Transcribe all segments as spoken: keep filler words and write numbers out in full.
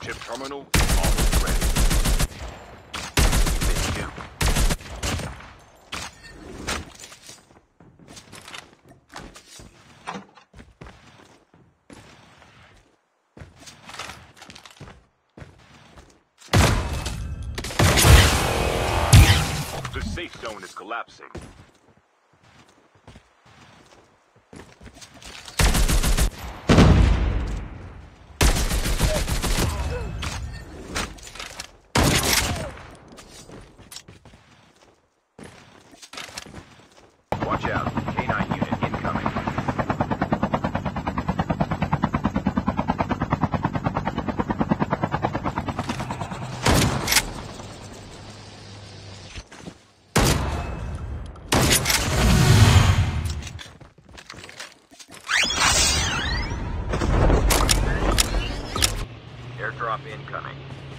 Chip terminal is almost ready. Thank you. The safe zone is collapsing. Watch out. K nine unit incoming. Airdrop incoming.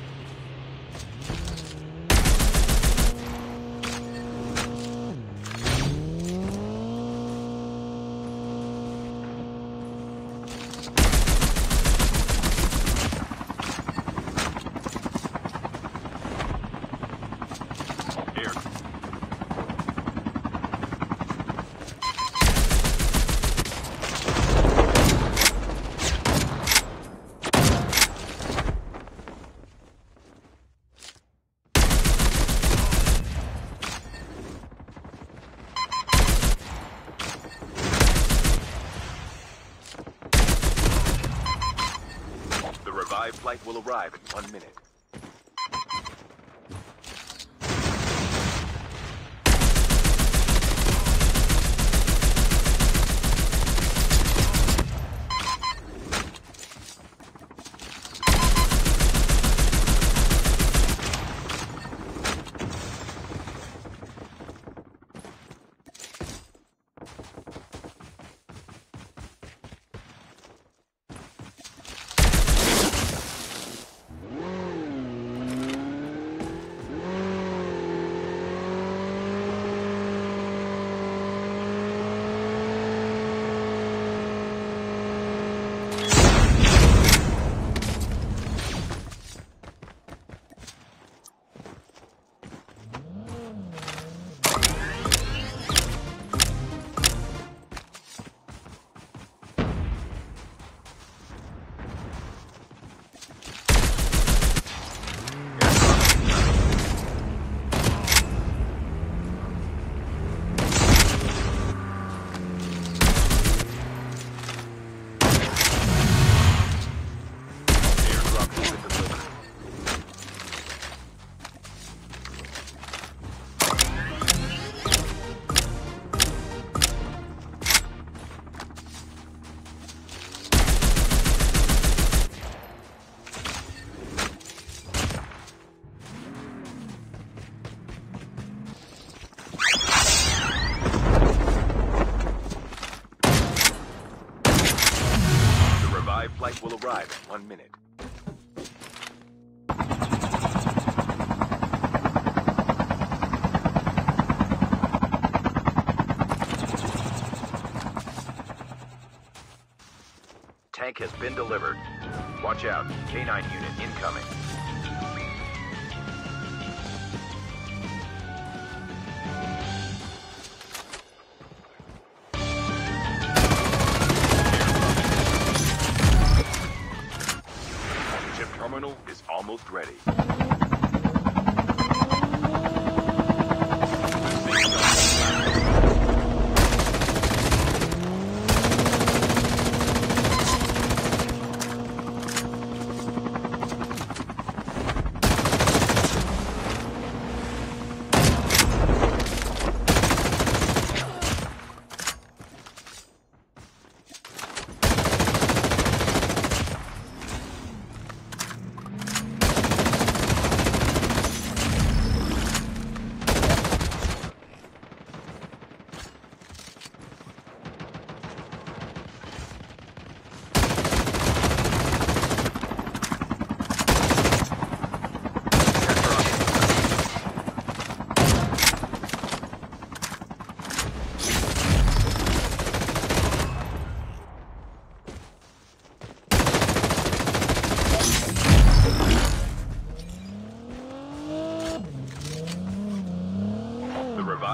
Air. The revived flight will arrive in one minute. Flight will arrive in one minute. Tank has been delivered. Watch out. K nine unit incoming. Terminal is almost ready.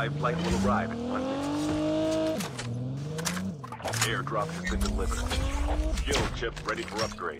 revived flight will arrive in one minute. Airdrop has been delivered. Skill chip ready for upgrade.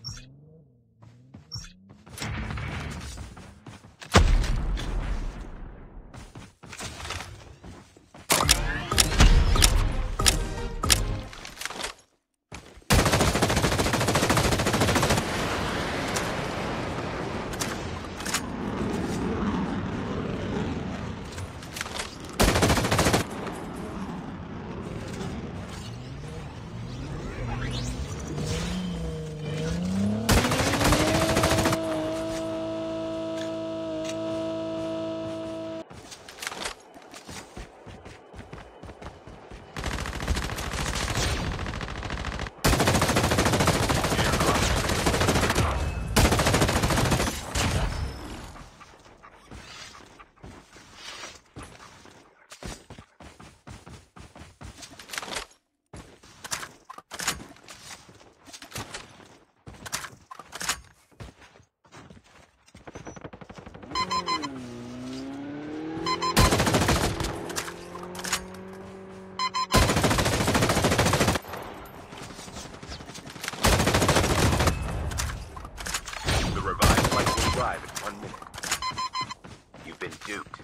Arrive in one minute. You've been duped.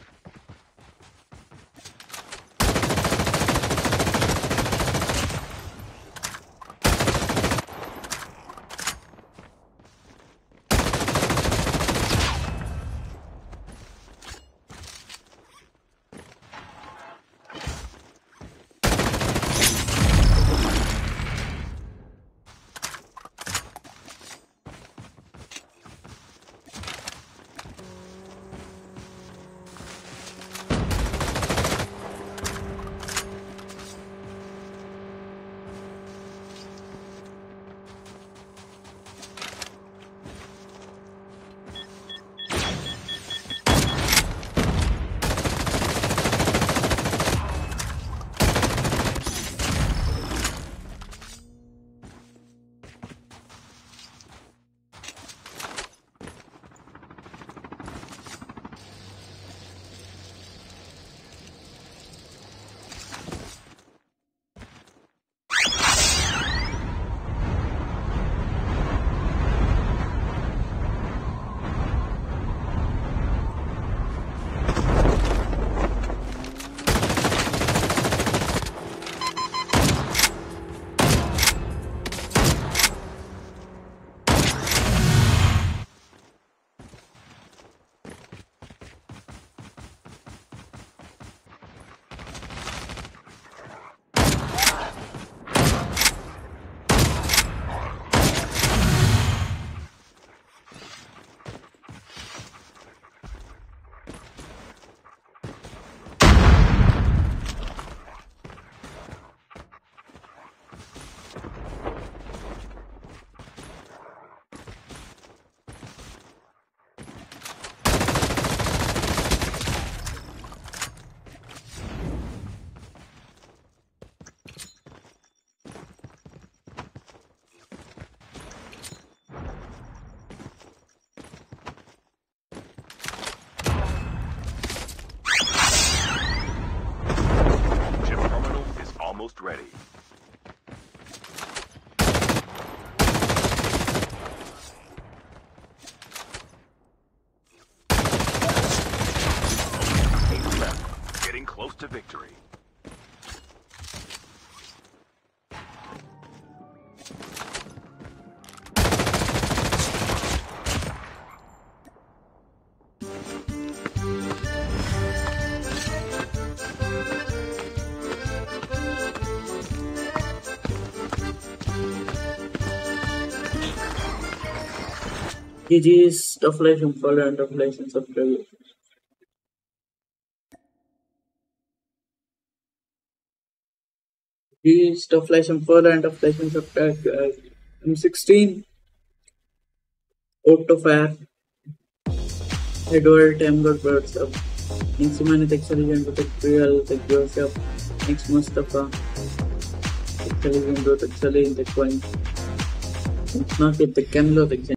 Almost ready. Eight left. Getting close to victory. G G's Stuff Life and follow and Stuff Life and subscribe. G G's Stuff Life and follow and Stuff Life and subscribe. M sixteen Auto Fire Edward Time God Birds up. Next Humani Tech Solution to Tech Real Tech Workshop. Next Mustafa Tech Solution to Tech Solution Tech Point. Next Market Tech Canlo Tech